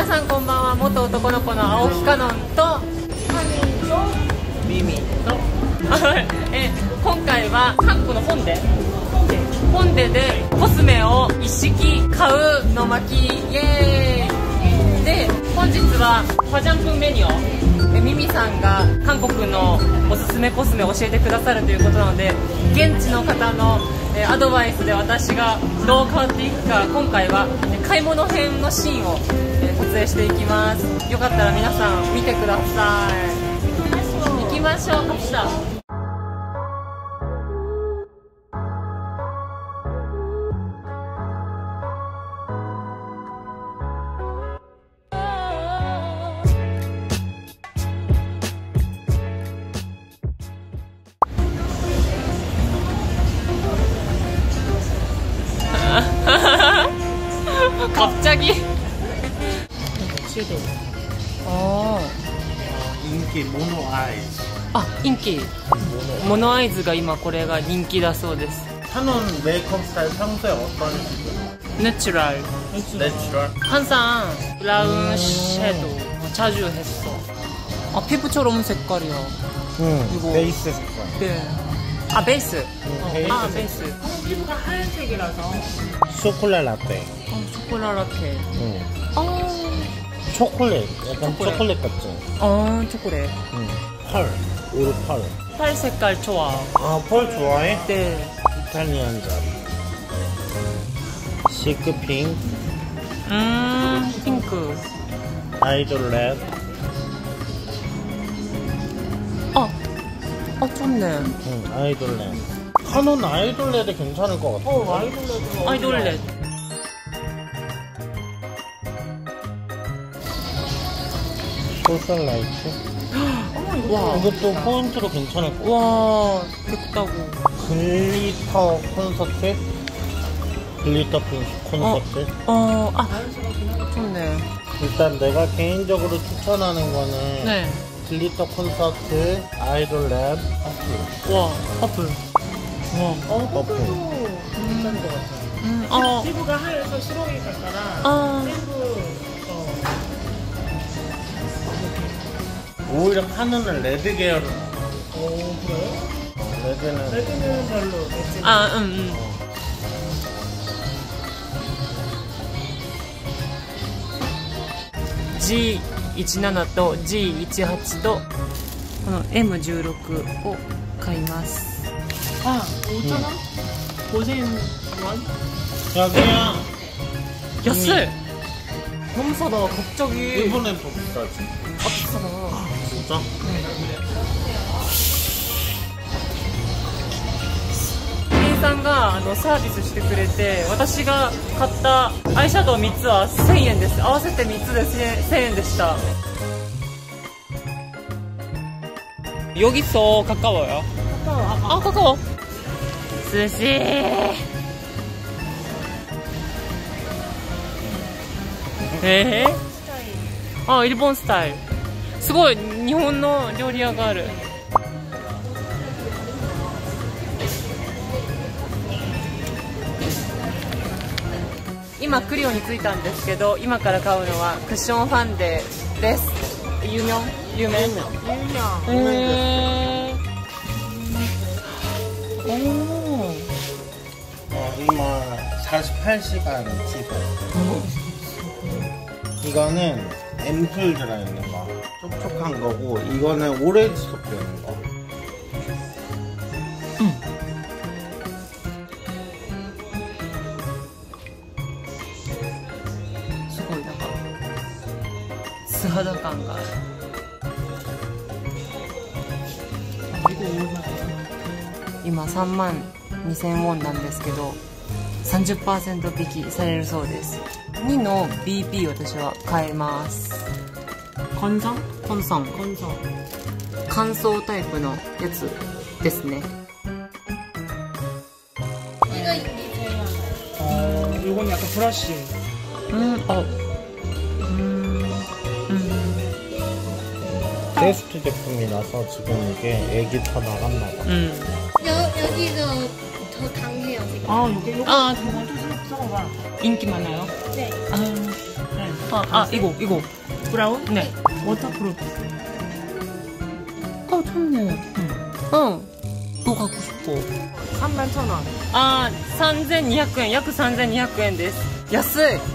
さんこんばんは。元男の子の青木かのんとミミと今回は韓国の本でコスメを一式買うの巻イエーイで、本日はファジャンプンメニューミミさんが韓国のおすすめコスメを教えてくださるということなので、現地の方のアドバイスで私がどう変わっていくか、今回は買い物編のシーンを撮影していきます。よかったら皆さん見てください。行きましょう。갑시다。갑자기 인기 모노 아이즈. 인기モノアイズが今これが人気だそうです。 하는 메이크업 스타일 평소에 어떤 식으로? 내추럴. 내추럴? 항상 브라운 섀도우 자주 했어. 피부처럼 색깔이야. 이거 베이스 색깔. 네. 베이스. 베이스. 피부가 하얀색이라서. 초콜릿 라떼. 초콜릿 라떼. 초콜릿. 약간 초콜릿 같지? 초콜릿. 펄. 오르 펄. 펄 색깔 좋아. 펄 좋아해? 네. 이탈리안 잡. 시크 핑크. 핑크. 아이돌 랩. 좋네. 아이돌 랩. 카논 아이돌 랩이 괜찮을 것 같아. 아이돌 랩. 소셜 라이트. 와. 이것도 포인트로 괜찮을 것 같아. 와, 예쁘다고. 글리터 콘서트? 글리터 콘서트? 좋네. 일단 내가 개인적으로 추천하는 거는 네. 글리터 콘서트, 아이돌 랩, 퍼플. 와, 퍼플. 와, 퍼플. 괜찮은 것 같아요. 피부가 하얘서 시로이 색깔아. 오히려 카누는 레드 계열은. 그래요? 레드는 별로. G17 と G18 とこの M16 を買います。 5,000원? 5,000원? 자기야. 야스! 너무 싸다. 갑자기. 일본엔 더 비싸지. 비싸다. 진짜? 店員さんがサービスしてくれて、私が買ったアイシャドウ3つは1000円です。合わせて3つで1000円でした。여기서 가까워요. 가까워. 스시. 일본 스타일. すごい日本の料理屋がある。今クリオに着いたんですけど、今から買うのはクッションファンデです。有名？ 이마 48시간 지속. 이거는 앰플 들어있는 거, 촉촉한 거고, 이거는 오래 지속되는 거. 스하다감가.今32,000ウォンなんですけど 30% 引きされるそうです。2の BP 私は買えます。コンソン乾燥タイプのやつですね。 이건 약간 브러쉬. 테스트 제품이라서 지금 이게 액이 다 나갔나봐. 여기도 더 강해요. 요거 좀 써봐. 인기 많아요? 네. 이거. 브라운? 네. 워터프루프. 좋네. 응. 그거 갖고 싶어. 31,000원. 3200円、約3200円です。安い。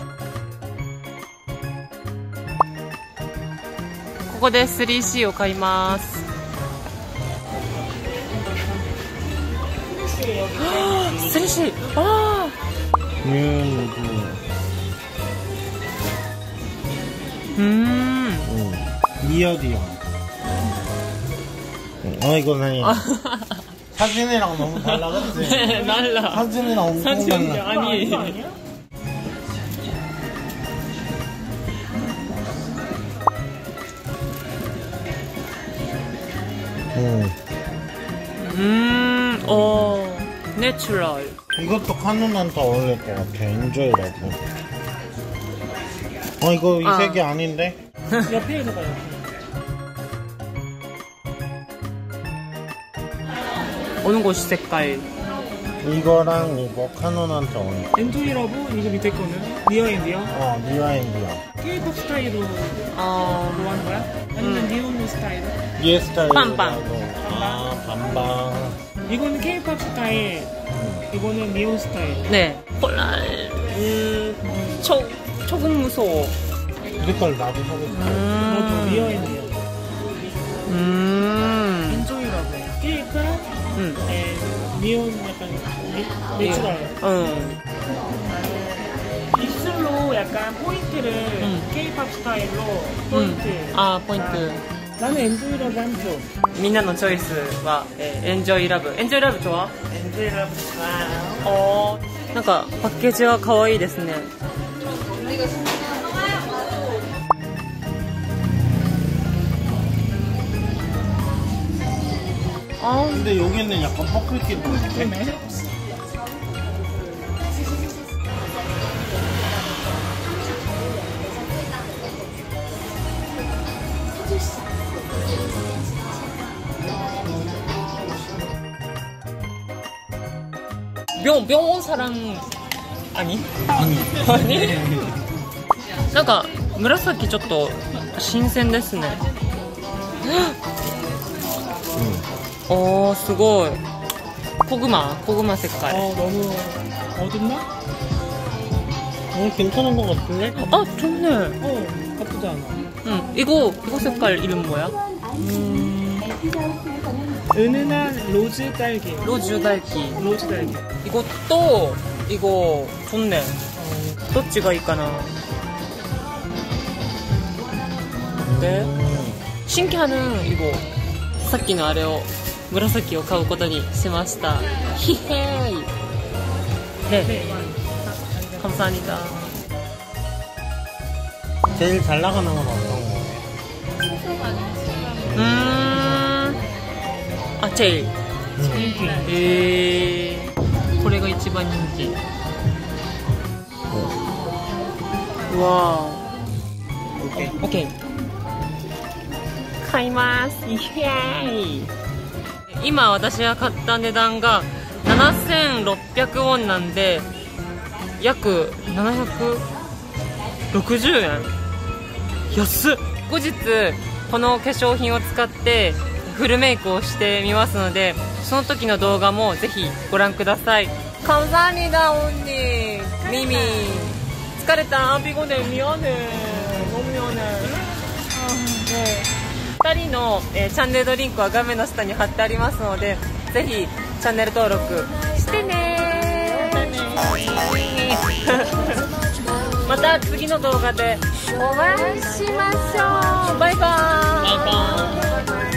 ここで 3C を買います。3C。 리어디언. 이거 아니야. 사진이랑 너무 달라, 그치? 네, 달라. 사진이랑 엄청 달라. 아니. 내추럴. 이것도 카누한테 어울릴 것 같아. 엔조이라고. 이거 이 색이 아닌데? 옆에 있는 거요. 어느 곳이 색깔? 이거랑 이거 카누한테 어울려. 엔조이라고 이거 밑에 거는 니어앤디어. 니어앤디어. K-pop 스타일로 뭐 하는 거야? 아니면 니온 스타일로? 얘 스타일. 빵빵. 반방. 이거는 K-pop 스타일. 이거는 니온 스타일. 네. 조금 무서워. 이걸 나도 사고 싶어. 너도 니어앤디어. 엔조이라고. K-pop. 니온 약간 내추럴. 입술로 약간 포인트를 K-pop 스타일로 포인트. 포인트. 나는 엔조이라고 한표. みんなのチョイスは、エンジョイラブ。エンジョイラブとは？ エンジョイラブはなんかパッケージは可愛いですね。 근데 여기는 약간 퍼플티도 있네. 명원 사랑 아니? 아니. なんか紫ちょっと新鮮ですね。すごい。고구마 색깔. 너무 어둡나? 괜찮은 것 같은데? 좋네. 나쁘지 않아. 이거 색깔 이름 뭐야? 은은한 로즈 딸기. 로즈 딸기. 이것도 이거 좋네. どっちがいいかな? 네. 신기하는 이거. さっきのあれを紫を買うことにしました。ヒヘイ。네. 감사합니다. 제일 잘 나가는 건 어떤 거예요? 제일. これが一番人気。わー。OK。買います。イエーイ。今私が買った値段が7600ウォンなんで約760円。安っ。後日この化粧品を使ってフルメイクをしてみますので、その時の動画もぜひご覧ください。감사합니다 언니. 미미. 疲れた。ピコで미안해。너무 미안해。2人の、チャンネルリンクは画面の下に貼ってありますので、ぜひチャンネル登録してねー。また次の動画でお会いしましょう。バイバーイ。